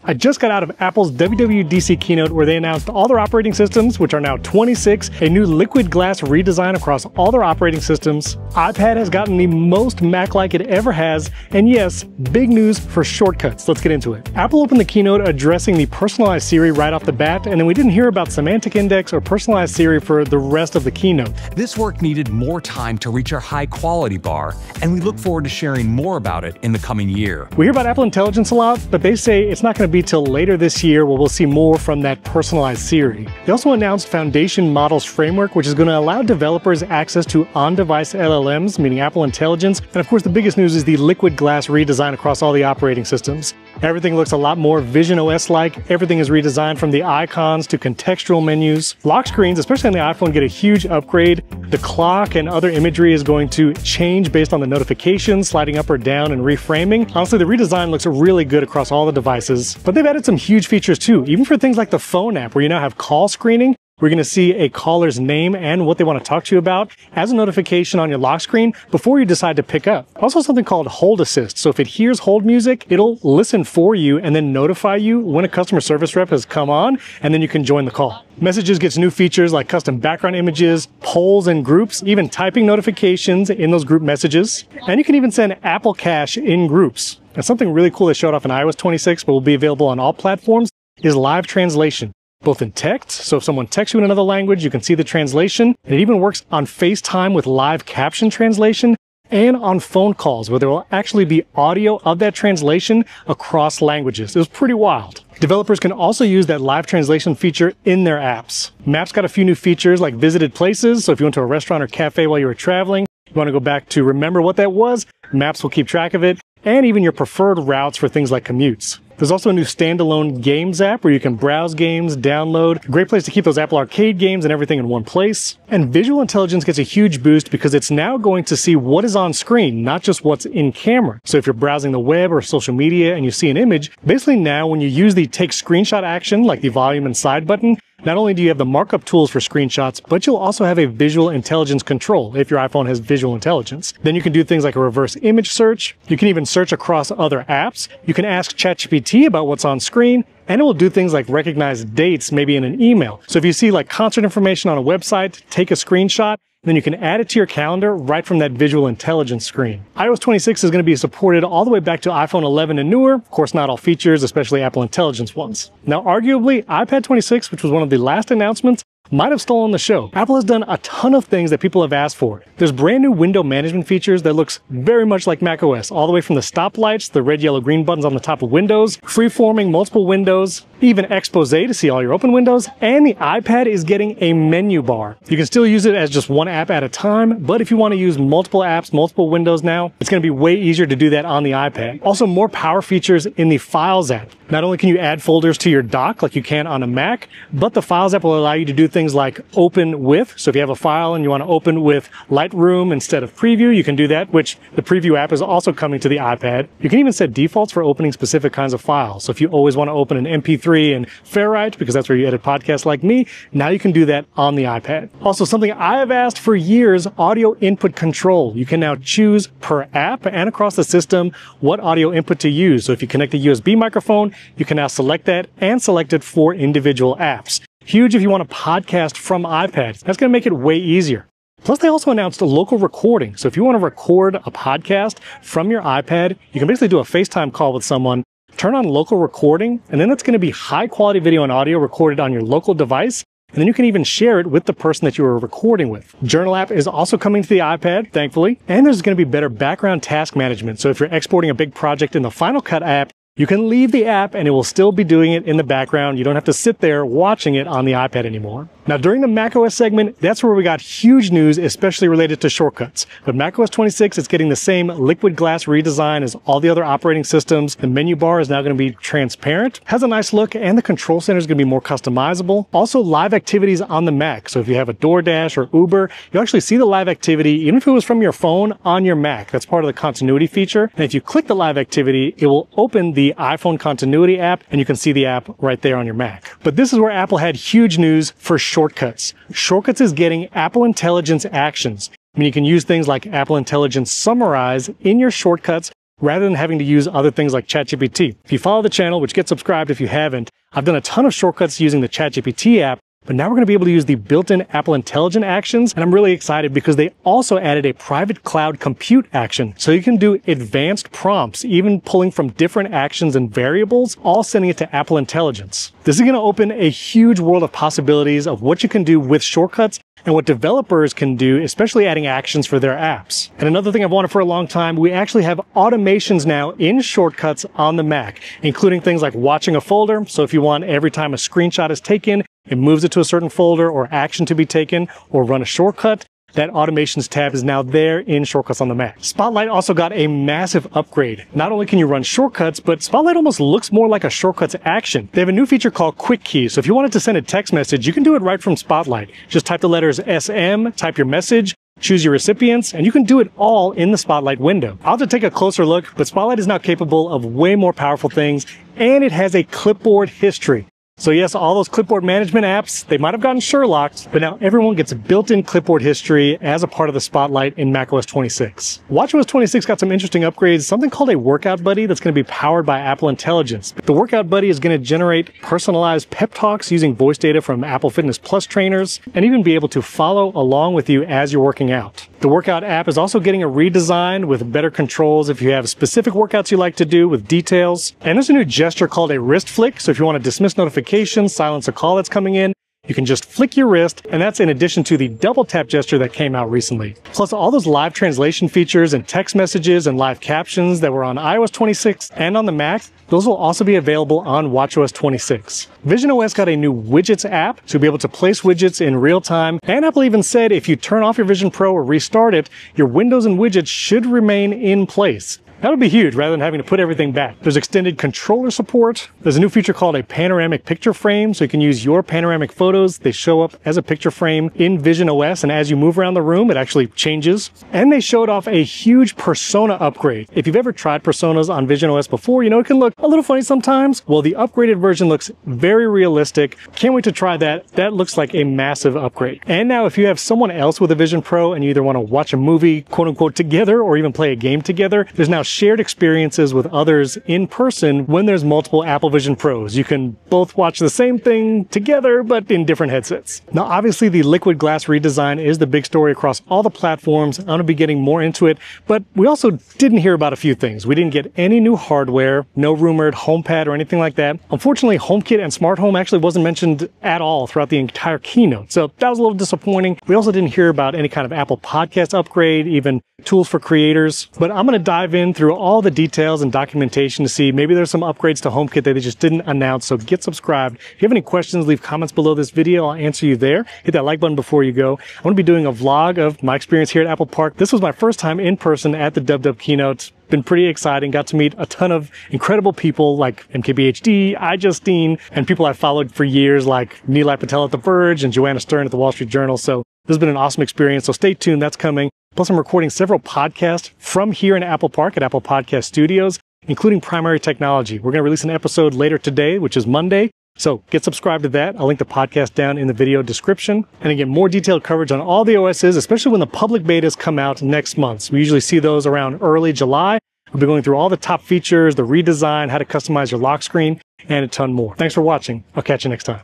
I just got out of Apple's WWDC keynote where they announced all their operating systems, which are now 26, a new liquid glass redesign across all their operating systems. iPad has gotten the most Mac-like it ever has, and yes, big news for shortcuts. Let's get into it. Apple opened the keynote addressing the personalized Siri right off the bat, and then we didn't hear about semantic index or personalized Siri for the rest of the keynote. This work needed more time to reach our high-quality bar, and we look forward to sharing more about it in the coming year. We hear about Apple Intelligence a lot, but they say it's not going to be till later this year where we'll see more from that personalized Siri. They also announced Foundation Models Framework, which is going to allow developers access to on-device LLMs, meaning Apple Intelligence. And of course, the biggest news is the liquid glass redesign across all the operating systems. Everything looks a lot more Vision OS-like. Everything is redesigned from the icons to contextual menus. Lock screens, especially on the iPhone, get a huge upgrade. The clock and other imagery is going to change based on the notifications, sliding up or down and reframing. Honestly, the redesign looks really good across all the devices. But they've added some huge features too, even for things like the phone app, where you now have call screening. We're going to see a caller's name and what they want to talk to you about as a notification on your lock screen before you decide to pick up. Also something called Hold Assist. So if it hears hold music, it'll listen for you and then notify you when a customer service rep has come on, and then you can join the call. Messages gets new features like custom background images, polls and groups, even typing notifications in those group messages. And you can even send Apple Cash in groups. And something really cool they showed off in iOS 26, but will be available on all platforms, is live translation. Both in text, so if someone texts you in another language, you can see the translation. And it even works on FaceTime with live caption translation, and on phone calls where there will actually be audio of that translation across languages. It was pretty wild. Developers can also use that live translation feature in their apps. Maps got a few new features like visited places, so if you went to a restaurant or cafe while you were traveling, you want to go back to remember what that was, Maps will keep track of it, and even your preferred routes for things like commutes. There's also a new standalone games app where you can browse games, download. A great place to keep those Apple Arcade games and everything in one place. And visual intelligence gets a huge boost because it's now going to see what is on screen, not just what's in camera. So if you're browsing the web or social media and you see an image, basically now when you use the take screenshot action, like the volume and side button, not only do you have the markup tools for screenshots, but you'll also have a visual intelligence control if your iPhone has visual intelligence. Then you can do things like a reverse image search. You can even search across other apps. You can ask ChatGPT about what's on screen, and it will do things like recognize dates, maybe in an email. So if you see like concert information on a website, take a screenshot, then you can add it to your calendar right from that visual intelligence screen. iOS 26 is going to be supported all the way back to iPhone 11 and newer. Of course, not all features, especially Apple Intelligence ones. Now, arguably, iPad 26, which was one of the last announcements, might have stolen the show. Apple has done a ton of things that people have asked for. There's brand new window management features that looks very much like macOS, all the way from the stoplights, the red, yellow, green buttons on the top of windows, free-forming multiple windows, even Expose to see all your open windows, and the iPad is getting a menu bar. You can still use it as just one app at a time, but if you want to use multiple apps, multiple windows now, it's going to be way easier to do that on the iPad. Also, more power features in the Files app. Not only can you add folders to your dock like you can on a Mac, but the Files app will allow you to do things like open with. So if you have a file and you want to open with Lightroom instead of Preview, you can do that, which the Preview app is also coming to the iPad. You can even set defaults for opening specific kinds of files. So if you always want to open an MP3 in Fairwrite, because that's where you edit podcasts like me, now you can do that on the iPad. Also, something I have asked for years, audio input control. You can now choose per app and across the system what audio input to use. So if you connect a USB microphone, you can now select that and select it for individual apps. Huge if you want to podcast from iPad. That's going to make it way easier. Plus, they also announced a local recording. So if you want to record a podcast from your iPad, you can basically do a FaceTime call with someone, turn on local recording, and then that's going to be high quality video and audio recorded on your local device. And then you can even share it with the person that you were recording with. Journal app is also coming to the iPad, thankfully. And there's going to be better background task management. So if you're exporting a big project in the Final Cut app, you can leave the app and it will still be doing it in the background. You don't have to sit there watching it on the iPad anymore. Now, during the macOS segment, that's where we got huge news, especially related to shortcuts. But macOS 26 is getting the same liquid glass redesign as all the other operating systems. The menu bar is now going to be transparent, has a nice look, and the control center is going to be more customizable. Also, live activities on the Mac. So if you have a DoorDash or Uber, you'll actually see the live activity, even if it was from your phone, on your Mac. That's part of the continuity feature. And if you click the live activity, it will open the iPhone continuity app, and you can see the app right there on your Mac. But this is where Apple had huge news for shortcuts. Shortcuts is getting Apple Intelligence actions. I mean, you can use things like Apple Intelligence Summarize in your shortcuts, rather than having to use other things like ChatGPT. If you follow the channel, which get subscribed if you haven't, I've done a ton of shortcuts using the ChatGPT app, but now we're going to be able to use the built-in Apple Intelligent actions, and I'm really excited because they also added a private cloud compute action, so you can do advanced prompts, even pulling from different actions and variables, all sending it to Apple Intelligence. This is going to open a huge world of possibilities of what you can do with shortcuts and what developers can do, especially adding actions for their apps. And another thing I've wanted for a long time, we actually have automations now in shortcuts on the Mac, including things like watching a folder. So if you want every time a screenshot is taken, it moves it to a certain folder or action to be taken, or run a shortcut, that Automations tab is now there in Shortcuts on the Mac. Spotlight also got a massive upgrade. Not only can you run shortcuts, but Spotlight almost looks more like a shortcuts action. They have a new feature called Quick Key, so if you wanted to send a text message, you can do it right from Spotlight. Just type the letters SM, type your message, choose your recipients, and you can do it all in the Spotlight window. I'll have to take a closer look, but Spotlight is now capable of way more powerful things, and it has a clipboard history. So yes, all those clipboard management apps, they might have gotten Sherlocked, but now everyone gets a built-in clipboard history as a part of the Spotlight in macOS 26. watchOS 26 got some interesting upgrades, something called a Workout Buddy that's going to be powered by Apple Intelligence. The Workout Buddy is going to generate personalized pep talks using voice data from Apple Fitness Plus trainers, and even be able to follow along with you as you're working out. The Workout app is also getting a redesign with better controls if you have specific workouts you like to do with details. And there's a new gesture called a wrist flick, so if you want to dismiss notifications, silence a call that's coming in, you can just flick your wrist, and that's in addition to the double tap gesture that came out recently. Plus all those live translation features and text messages and live captions that were on iOS 26 and on the Mac, those will also be available on watchOS 26. visionOS got a new Widgets app, so you'll be able to place widgets in real time, and Apple even said if you turn off your Vision Pro or restart it, your windows and widgets should remain in place. That would be huge rather than having to put everything back. There's extended controller support. There's a new feature called a panoramic picture frame, so you can use your panoramic photos. They show up as a picture frame in visionOS, and as you move around the room, it actually changes. And they showed off a huge Persona upgrade. If you've ever tried Personas on visionOS before, you know it can look a little funny sometimes. Well, the upgraded version looks very realistic. Can't wait to try that. That looks like a massive upgrade. And now if you have someone else with a Vision Pro and you either want to watch a movie, quote unquote, together, or even play a game together, there's now shared experiences with others in person when there's multiple Apple Vision Pros. You can both watch the same thing together, but in different headsets. Now, obviously, the Liquid Glass redesign is the big story across all the platforms. I'm going to be getting more into it, but we also didn't hear about a few things. We didn't get any new hardware, no rumored HomePad or anything like that. Unfortunately, HomeKit and Smart Home actually wasn't mentioned at all throughout the entire keynote, so that was a little disappointing. We also didn't hear about any kind of Apple Podcast upgrade, even tools for creators, but I'm going to dive in through all the details and documentation to see maybe there's some upgrades to HomeKit that they just didn't announce, so get subscribed. If you have any questions, leave comments below this video. I'll answer you there. Hit that like button before you go. I'm going to be doing a vlog of my experience here at Apple Park. This was my first time in person at the DubDub keynote. Been pretty exciting. Got to meet a ton of incredible people like MKBHD, iJustine, and people I've followed for years like Nilay Patel at The Verge and Joanna Stern at The Wall Street Journal. So this has been an awesome experience. So stay tuned. That's coming. Plus, I'm recording several podcasts from here in Apple Park at Apple Podcast Studios, including Primary Technology. We're going to release an episode later today, which is Monday. So get subscribed to that. I'll link the podcast down in the video description. And again, more detailed coverage on all the OSs, especially when the public betas come out next month. So we usually see those around early July. We'll be going through all the top features, the redesign, how to customize your lock screen, and a ton more. Thanks for watching. I'll catch you next time.